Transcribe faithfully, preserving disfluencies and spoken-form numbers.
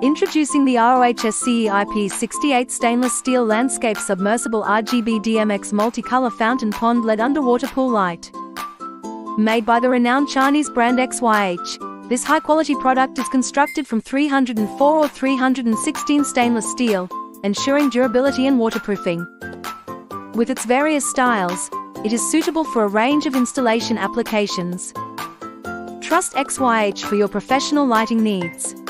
Introducing the R O H S C E I P sixty-eight Stainless Steel Landscape Submersible R G B D M X Multicolor Fountain Pond L E D Underwater Pool Light. Made by the renowned Chinese brand X Y H, this high-quality product is constructed from three hundred four or three hundred sixteen stainless steel, ensuring durability and waterproofing. With its various styles, it is suitable for a range of installation applications. Trust X Y H for your professional lighting needs.